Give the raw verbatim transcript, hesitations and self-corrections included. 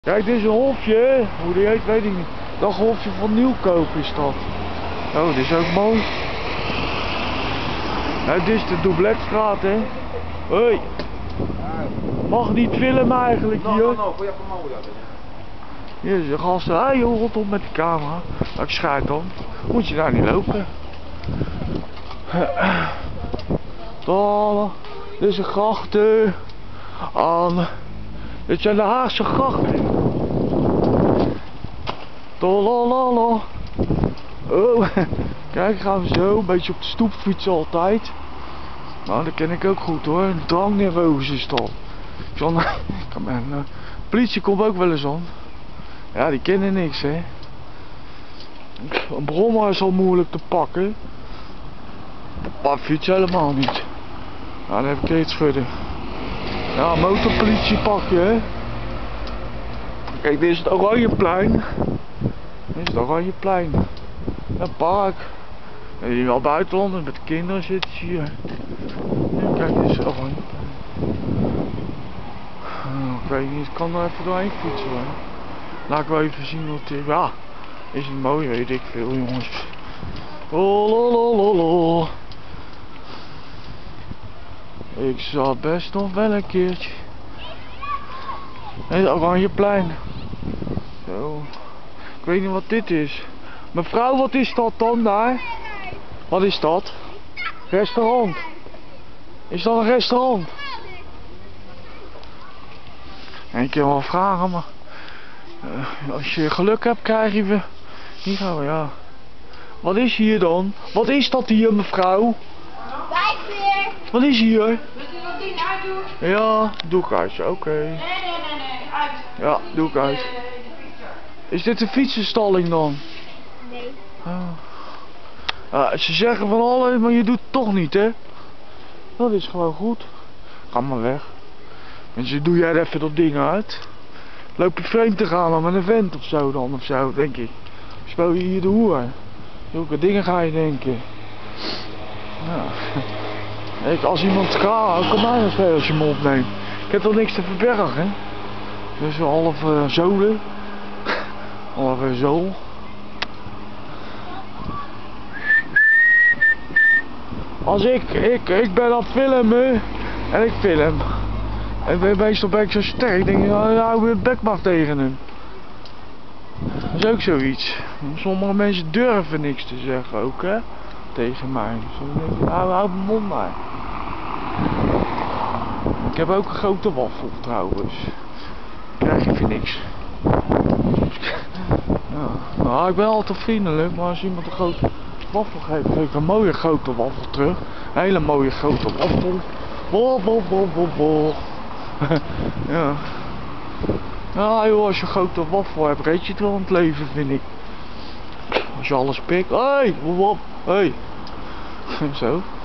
Kijk, dit is een hofje. Hoe die heet, weet ik niet. Dat hofje van Nieuwkoop is dat. Oh, dit is ook mooi. Nou, dit is de Doubletstraat, hè. Hoi. Mag niet filmen eigenlijk hier. No, no, no, voy a tomar una. Hier is een gast. Hé, hey, joh, rot op met de camera. Dat ik schuit dan. Moet je daar niet lopen. Tala. Dit is een grachten. Aan. Dit zijn de Haagse grachten. Tolalala. Oh, kijk, gaan we zo een beetje op de stoep fietsen altijd. Nou, dat ken ik ook goed hoor. Drangnervose is dat. John, de politie komt ook wel eens aan. Ja, die kennen niks, hè. Een brommer is al moeilijk te pakken. Maar fietsen helemaal niet. Nou, dan heb ik iets verder. Ja, motorpolitie pak je, hè. Kijk, dit is het Oranjeplein. Dit is het Oranjeplein. Een park. En hier wel buitenlanders met kinderen zitten hier. Ja, kijk, dit is het Oranjeplein. Oh, ik weet niet, ik kan er even doorheen fietsen hoor. Laat ik wel even zien wat dit... Ja, is het mooi, weet ik veel jongens. Oh, ik zal best nog wel een keertje. Het Oranjeplein. Zo. Ik weet niet wat dit is. Mevrouw, wat is dat dan daar? Wat is dat? Restaurant. Is dat een restaurant? En ik kan wel vragen, maar uh, als je geluk hebt, krijg je we. Hier gaan we, ja. Wat is hier dan? Wat is dat hier, mevrouw? Blijf weer! Wat is hier? Wil je dat ding uitdoen? Ja, doe ik uit. Oké. Okay. Nee, nee, nee, nee, uit. Ja, doe ik uit. Is dit een fietsenstalling dan? Nee. Oh. Ah, ze zeggen van alles, maar je doet het toch niet, hè? Dat is gewoon goed. Ga maar weg. Mensen, doe jij even dat ding uit. Loop je vreemd te gaan dan met een vent of zo dan, of zo, denk ik. Speel je hier de hoer. Zulke dingen ga je denken. Ja. Ik, als iemand gaat, kom mij nog spelen als je me opneemt. Ik heb toch niks te verbergen, hè? Dus een half uh, zolen. Half uh, zool. Als ik, ik, ik ben aan het filmen en ik film. En ben meestal ben ik zo sterk, denk je, nou, hou je bek maar tegen hem. Dat is ook zoiets. Sommige mensen durven niks te zeggen ook, hè? Tegen mij. Dus dan denk ik, hou, hou mijn mond maar. Ik heb ook een grote waffel trouwens. Krijg je voor niks. Ja. Nou, ik ben altijd vriendelijk, maar als iemand een grote waffel geeft, geef ik een mooie grote waffel terug. Een hele mooie grote waffel. Bol, bol, bol, bol, bol. Ja. Ja joh, als je een grote waffel hebt, red je het wel in het leven, vind ik. Als je alles pikt. Hé, hey, wop, hé. Hey. Zo.